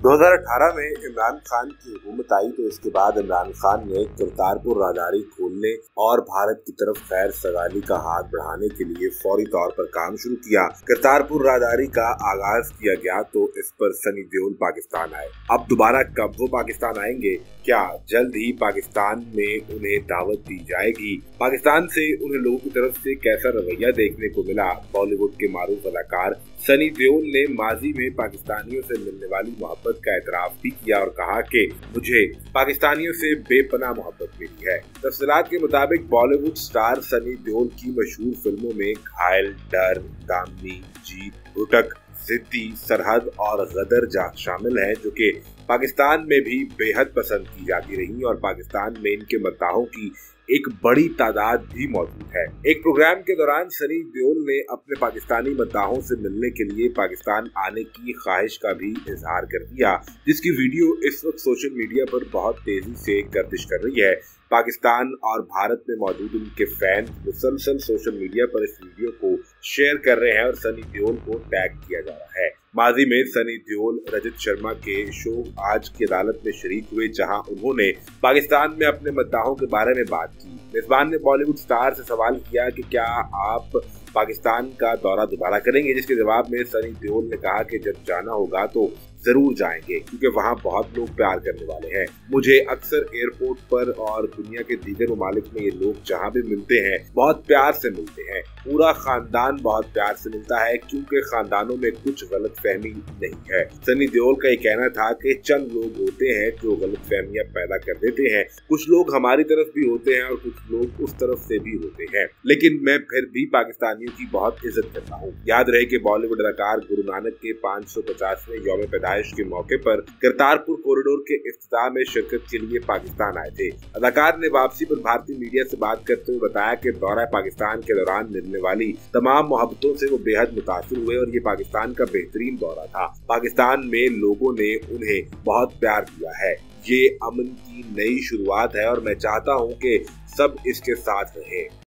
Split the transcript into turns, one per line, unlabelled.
2018 में इमरान खान की हुकूमत आई तो इसके बाद इमरान खान ने करतारपुर राहदारी खोलने और भारत की तरफ खैर सगाली का हाथ बढ़ाने के लिए फौरी तौर पर काम शुरू किया। करतारपुर राहदारी का आगाज किया गया तो इस पर सनी देओल पाकिस्तान आए। अब दोबारा कब वो पाकिस्तान आएंगे? क्या जल्द ही पाकिस्तान में उन्हें दावत दी जाएगी? पाकिस्तान से उन्हें लोगों की तरफ से कैसा रवैया देखने को मिला? बॉलीवुड के मारूफ अदाकार सनी देओल ने माजी में पाकिस्तानियों से मिलने वाली मोहब्बत का एतराफ भी किया और कहा कि मुझे पाकिस्तानियों से बेपनाह मोहब्बत मिली है। तफसीलात के मुताबिक बॉलीवुड स्टार सनी देओल की मशहूर फिल्मों में घायल, डर, दामनी, जीत, भुटक, जिद्दी, सरहद और गदर शामिल हैं, जो कि पाकिस्तान में भी बेहद पसंद की जाती रही और पाकिस्तान में इनके मद्दाहों की एक बड़ी तादाद भी मौजूद है। एक प्रोग्राम के दौरान सनी देओल ने अपने पाकिस्तानी मद्दाहों से मिलने के लिए पाकिस्तान आने की ख्वाहिश का भी इजहार कर दिया, जिसकी वीडियो इस वक्त सोशल मीडिया पर बहुत तेजी से गर्दिश कर रही है। पाकिस्तान और भारत में मौजूद उनके फैन मुसलसल सोशल मीडिया पर इस वीडियो को शेयर कर रहे हैं और सनी देओल को टैग किया जा रहा है। माजी में सनी देओल रजत शर्मा के शो आज की अदालत में शरीक हुए, जहां उन्होंने पाकिस्तान में अपने मद्दाहों के बारे में बात की। मेजबान ने बॉलीवुड स्टार से सवाल किया कि क्या आप पाकिस्तान का दौरा दोबारा करेंगे, जिसके जवाब में सनी देओल ने कहा कि जब जाना होगा तो जरूर जाएंगे, क्योंकि वहाँ बहुत लोग प्यार करने वाले हैं। मुझे अक्सर एयरपोर्ट पर और दुनिया के दीगर ममालिक में ये लोग जहाँ भी मिलते हैं बहुत प्यार से मिलते हैं। पूरा खानदान बहुत प्यार से मिलता है, क्योंकि खानदानों में कुछ गलतफहमी नहीं है। सनी देओल का ये कहना था कि चंद लोग होते हैं जो गलतफहमियां पैदा कर देते हैं। कुछ लोग हमारी तरफ भी होते हैं और कुछ लोग उस तरफ से भी होते हैं, लेकिन मैं फिर भी पाकिस्तानियों की बहुत इज्जत करता हूँ। याद रहे कि बॉलीवुड अदाकार गुरु नानक के 550वें यौम पैदाइश के मौके पर करतारपुर कॉरिडोर के इफ्तिताह में शिरकत के लिए पाकिस्तान आए थे। अदाकार ने वापसी पर भारतीय मीडिया से बात करते हुए बताया कि दौरा पाकिस्तान के दौरान मिलने वाली तमाम मोहब्बतों से वो बेहद मुतासिर हुए और ये पाकिस्तान का बेहतरीन दौरा था। पाकिस्तान में लोगों ने उन्हें बहुत प्यार दिया है। ये अमन की नई शुरुआत है और मैं चाहता हूँ कि सब इसके साथ रहें।